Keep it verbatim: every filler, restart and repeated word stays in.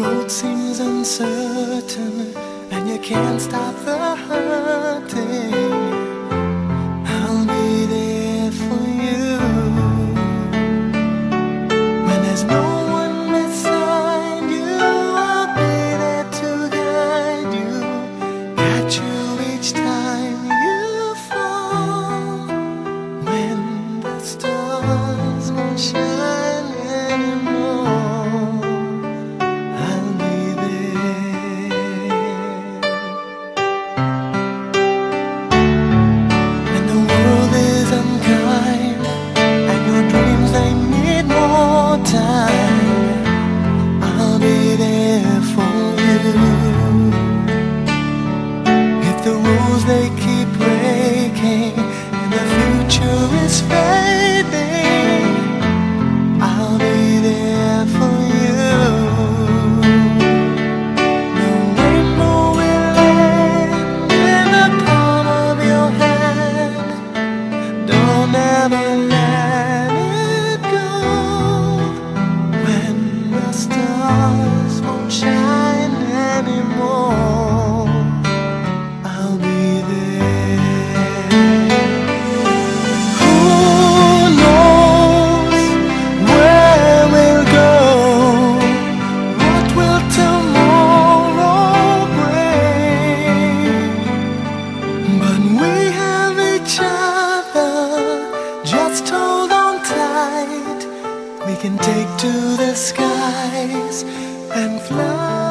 road seems uncertain and you can't stop the hurting, I'll be there for you. When there's no one beside you, I'll be there to guide you, catch you each time you fall. When the stars won't shine anymore, I'll be there. When the world is unkind and your dreams they need more time, I'll be there for you. If the rules they keep breaking and the future is fading, I'll be there for you. The rainbow will land in the palm of your hand. Don't ever let it go. When the stars won't shine anymore, I'll be there. Who knows where we'll go? What will tomorrow bring? But we have each other, just hold on tight. We can take to the skies and fly.